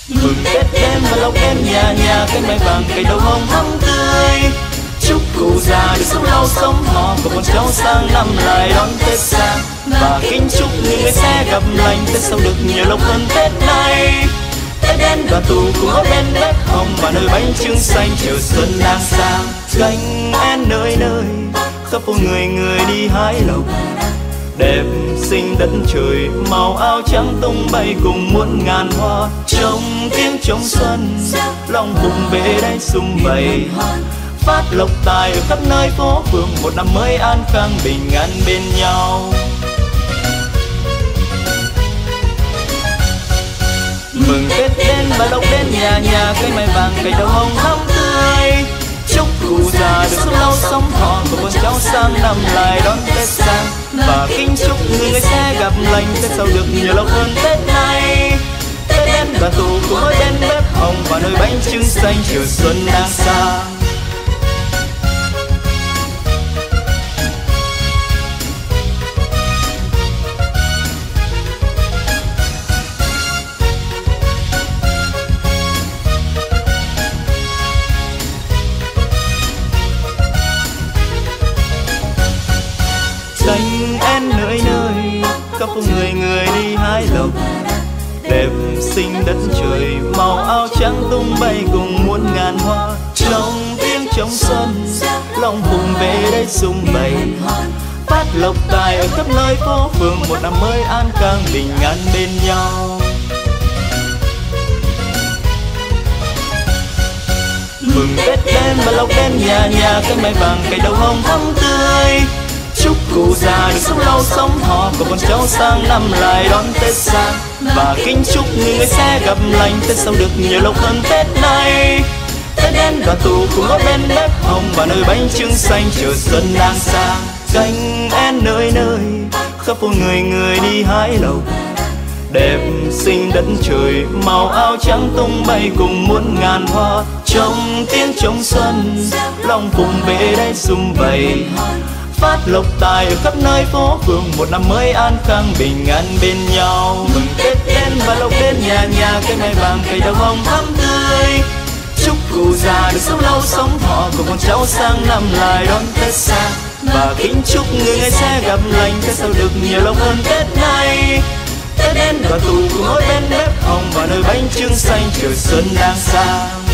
Mừng Tết đến và lộc đến nhà nhà, cây mai vàng cây đậu hồng thắm tươi. Chúc cụ già được sống lâu sống thọ, của con cháu sang năm lại đón Tết xa. Và kính chúc người sẽ gặp lành, Tết sau được nhiều lộc hơn Tết nay. Tết đến đoàn tụ cùng ở bên bếp hồng, và nơi bánh trưng xanh chờ xuân đang sang. Cánh én nơi nơi khắp phố người người đi hái lộc, đẹp xinh đất trời màu áo trắng tung bay cùng muôn ngàn hoa. Trong tiếng trống xuân lòng vùng về đây sum vầy, phát lộc tài ở khắp nơi phố phường, một năm mới an khang bình an bên nhau. Mừng Tết đến và lộc đến nhà nhà, cây mai vàng cây đậu hồng thắm tươi. Chúc cụ già được sống lâu sống thọ, của con cháu sang năm lại đón Tết sang. Và kính chúc người sẽ gặp lành, Tết sau được nhiều lộc hơn Tết nay. Tết đến đoàn tụ cùng ở bên bếp hồng, và nơi bánh trưng xanh chờ xuân đang sang. Cánh én nơi nơi khắp phố người người đi hái lộc, đẹp xinh đất trời màu áo trắng tung bay cùng muôn ngàn hoa. Trong tiếng trống xuân lòng vùng về đây sum vầy, phát lộc tài ở khắp nơi phố phường, một năm mới an khang bình an bên nhau. Mừng Tết đến và lộc đến nhà nhà, cây mai vàng cây đậu hồng thắm tươi. Chúc cụ già được sống lâu sống thọ, của con cháu sang năm lại đón Tết sang. Và kính chúc người sẽ gặp lành, Tết sau được nhiều lộc hơn Tết nay. Tết đến đoàn tụ cùng ở bên bếp hồng, và nơi bánh trưng xanh chờ xuân đang sang. Cánh én nơi nơi khắp phố người người đi hái lộc, đẹp xinh đất trời màu áo trắng tung bay cùng muôn ngàn hoa. Trong tiếng trống xuân lòng vùng về đây sum vầy, phát lộc tài ở khắp nơi phố phường, một năm mới an khang bình an bên nhau. Mừng Tết đến và lộc đến nhà nhà, cây mai vàng cây đậu hồng thắm tươi. Chúc cụ già được sống lâu sống thọ, của con cháu sang năm lại đón Tết xa. Và kính chúc người sẽ gặp lành, Tết sau được nhiều lộc hơn Tết nay. Tết đến đoàn tụ cùng ở bên bếp hồng, và nơi bánh trưng xanh chờ xuân đang sang.